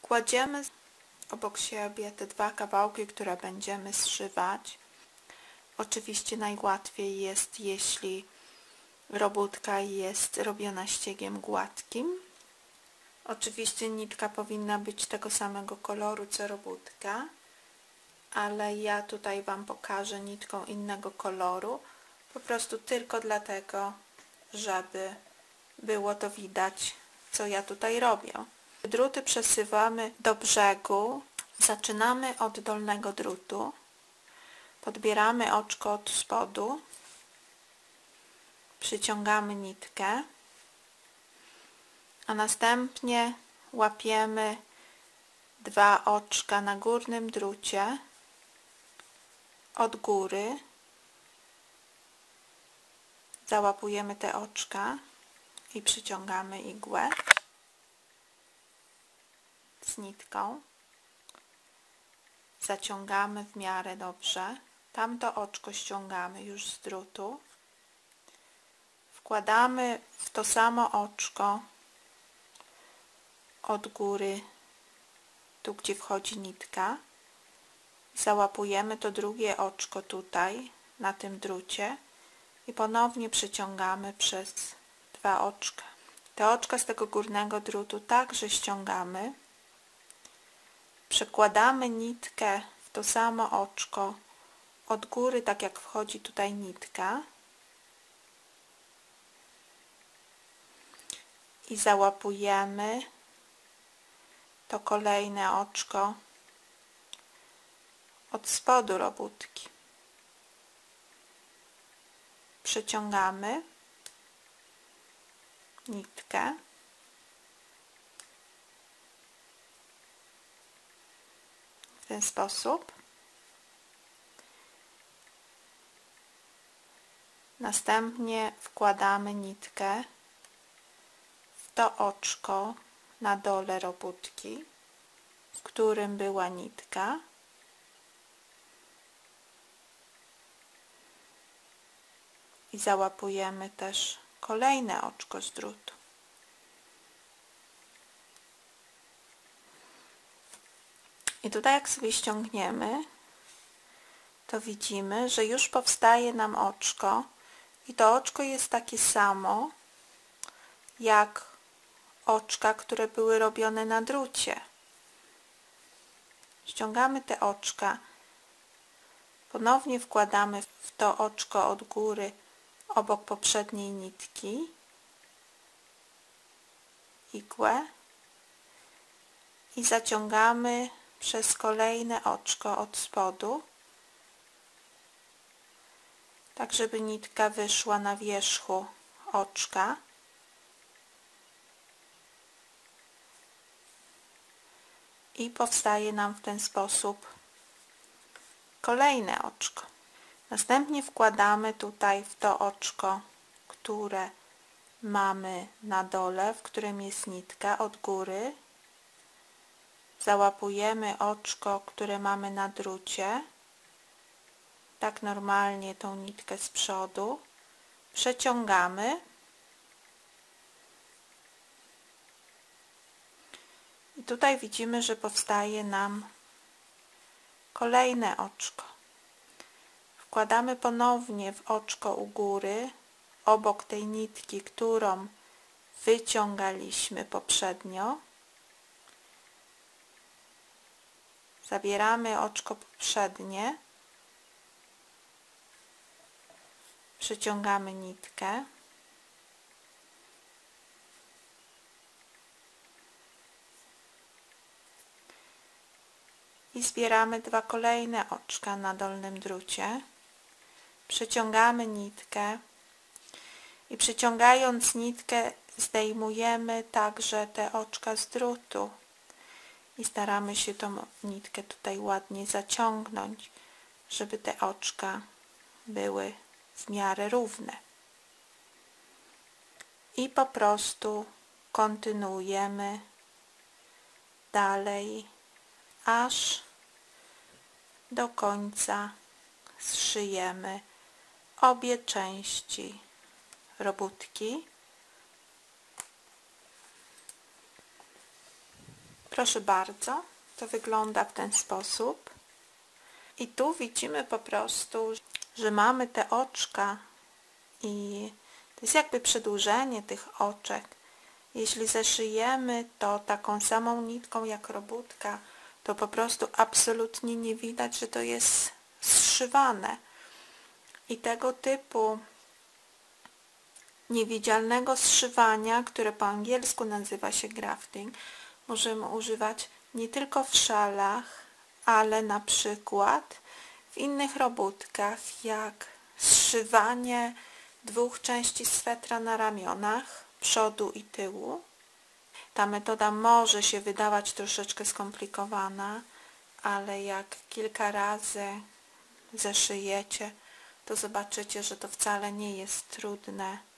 Kładziemy obok siebie te dwa kawałki, które będziemy zszywać. Oczywiście najłatwiej jest, jeśli robótka jest robiona ściegiem gładkim. Oczywiście nitka powinna być tego samego koloru co robótka, ale ja tutaj Wam pokażę nitką innego koloru, po prostu tylko dlatego, żeby było to widać, co ja tutaj robię. Druty przesuwamy do brzegu. Zaczynamy od dolnego drutu. Podbieramy oczko od spodu. Przyciągamy nitkę. A następnie łapiemy dwa oczka na górnym drucie od góry. Załapujemy te oczka i przyciągamy igłę z nitką. Zaciągamy w miarę dobrze. Tamto oczko ściągamy już z drutu. Wkładamy w to samo oczko od góry, tu gdzie wchodzi nitka. Załapujemy to drugie oczko tutaj, na tym drucie i ponownie przyciągamy przez dwa oczka. Te oczka z tego górnego drutu także ściągamy. Przekładamy nitkę w to samo oczko od góry, tak jak wchodzi tutaj nitka. I załapujemy to kolejne oczko od spodu robótki. Przeciągamy nitkę. W ten sposób. Następnie wkładamy nitkę w to oczko na dole robótki, w którym była nitka. I załapujemy też kolejne oczko z drutu. I tutaj jak sobie ściągniemy, to widzimy, że już powstaje nam oczko i to oczko jest takie samo jak oczka, które były robione na drucie. Ściągamy te oczka, ponownie wkładamy w to oczko od góry obok poprzedniej nitki igłę i zaciągamy przez kolejne oczko od spodu, tak żeby nitka wyszła na wierzchu oczka. I powstaje nam w ten sposób kolejne oczko. Następnie wkładamy tutaj w to oczko, które mamy na dole, w którym jest nitka od góry. Załapujemy oczko, które mamy na drucie. Tak normalnie tą nitkę z przodu. Przeciągamy. I tutaj widzimy, że powstaje nam kolejne oczko. Wkładamy ponownie w oczko u góry, obok tej nitki, którą wyciągaliśmy poprzednio. Zabieramy oczko poprzednie, przyciągamy nitkę. I zbieramy dwa kolejne oczka na dolnym drucie. Przeciągamy nitkę i przyciągając nitkę zdejmujemy także te oczka z drutu i staramy się tą nitkę tutaj ładnie zaciągnąć, żeby te oczka były w miarę równe. I po prostu kontynuujemy dalej, aż do końca zszyjemy obie części robótki. Proszę bardzo, to wygląda w ten sposób. I tu widzimy po prostu, że mamy te oczka i to jest jakby przedłużenie tych oczek. Jeśli zeszyjemy to taką samą nitką jak robótka, to po prostu absolutnie nie widać, że to jest zszywane. I tego typu niewidzialnego zszywania, które po angielsku nazywa się grafting, możemy używać nie tylko w szalach, ale na przykład w innych robótkach, jak zszywanie dwóch części swetra na ramionach, przodu i tyłu. Ta metoda może się wydawać troszeczkę skomplikowana, ale jak kilka razy zeszyjecie, to zobaczycie, że to wcale nie jest trudne